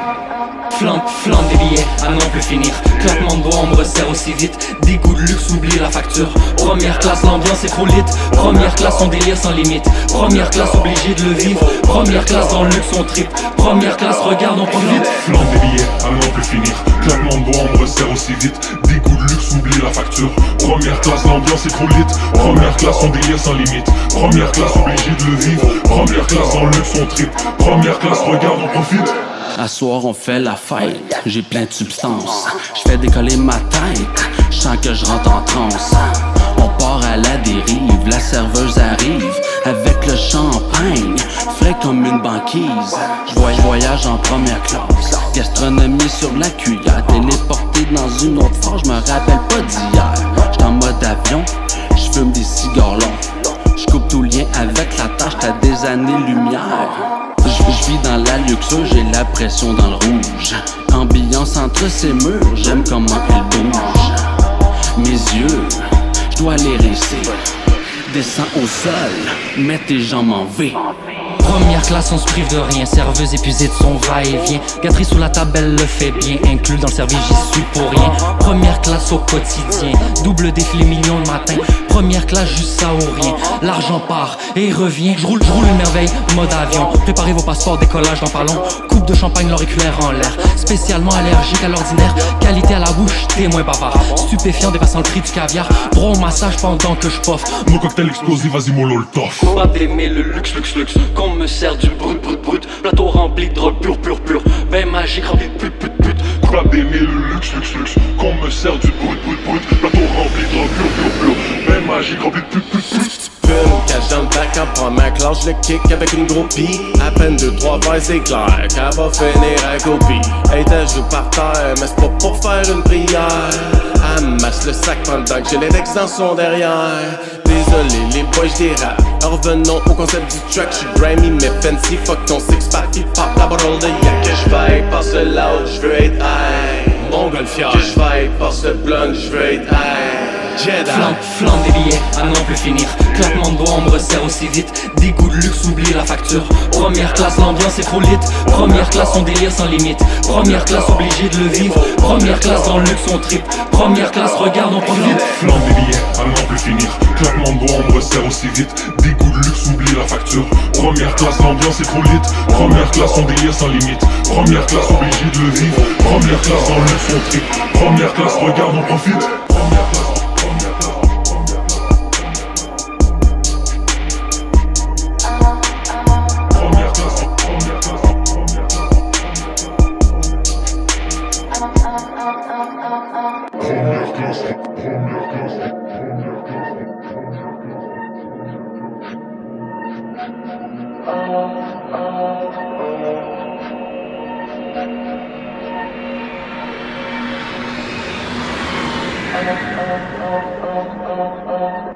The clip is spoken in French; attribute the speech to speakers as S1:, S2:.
S1: Flambe des billets à n'en plus finir. Claquement de doigts, on me resserre aussi vite. Dégoût de luxe, oublie la facture. Première classe, l'ambiance est trop lit. Première classe, on délire sans limite. Première classe, obligé de le vivre. Première classe, dans le luxe, on trip. Première classe, regarde, on profite.
S2: Flambe des billets à n'en plus finir. Claquement de doigts, on me resserre aussi vite. Dégoût de luxe, oublie la facture. Première classe, l'ambiance est trop lit. Première classe, on délire sans limite. Première classe, obligé de le vivre. Première classe, dans le luxe, on trip. Première classe, regarde, on profite.
S3: À soir on fait la fête, j'ai plein de substances. Je fais décoller ma tête, je sens que je rentre en transe. On part à la dérive, la serveuse arrive avec le champagne, frais comme une banquise. Je voyage en première classe, gastronomie sur la cuillère. Téléporté dans une autre force, je me rappelle pas d'hier. J'suis en mode avion, je fume des cigares longs. Je coupe tout lien avec la tâche, t'as des années-lumière. Je vis dans la luxure, j'ai la pression dans le rouge. Ambiance entre ces murs, j'aime comment elle bouge. Mes yeux, je dois les rincer. Descends au sol, mets tes jambes en V.
S1: Première classe, on se prive de rien. Serveuse épuisée de son va-et-vient. Gâterie sous la table, elle le fait bien. Inclus dans le service, j'y suis pour rien. Première classe au quotidien. Double défilé million le matin. Première classe, juste ça ou rien. L'argent part et revient. Je roule une merveille, mode avion. Préparez vos passeports, décollage dans pas long. Coupe de champagne, l'auriculaire en l'air. Spécialement allergique à l'ordinaire. Qualité à la bouche, témoin bavard. Stupéfiant, dépassant le prix du caviar. Droit au massage pendant que je poffe.
S2: Mon cocktail explosif, vas-y mollo le tof.
S1: Pas d'aimer le luxe. Qu'on me sert du brut. Plateau rempli de drogue pur. Bain magique rempli de pute.
S2: Coupable d'aimer le luxe. Qu'on me sert du brut. Plateau rempli de drogue pur. Bain magique rempli de pute.
S4: Cache dans le bac en première classe, je le kick avec une groupie. À peine 2-3 verres, c'est clair qu'elle va finir à copie. Hey, t'as joué par terre, mais c'est pas pour faire une prière. Amasse le sac pendant que j'ai l'index dans son derrière. Désolé, les boys, j'dérape. Revenons au concept du track. J'suis grimy mais fancy. Fuck ton six-pack, il pop la bottle de yak. Que j'vaille par ce loud, j'veux être high. Montgolfière. Que j'vaille par ce blunt, j'veux être high.
S1: Flambe des billets à n'en plus finir. Claquement de doigts, on me resserre aussi vite. Dégoût de luxe, oublie la facture. Première classe, l'ambiance est trop lit. Première classe, on délire sans limite. Première classe, obligé de le vivre. Première classe, dans le luxe, on trip. Première classe, regarde, on profite.
S2: Flambe des billets à n'en plus finir. Claquement de doigts, on me resserre aussi vite. Dégoût de luxe, oublie la facture. Première classe, l'ambiance est trop lit. Première classe, on délire sans limite. Première classe, obligé de le vivre. Première classe, dans le luxe, on trip. Première classe, regarde, on profite. Première classe.
S5: Première classe.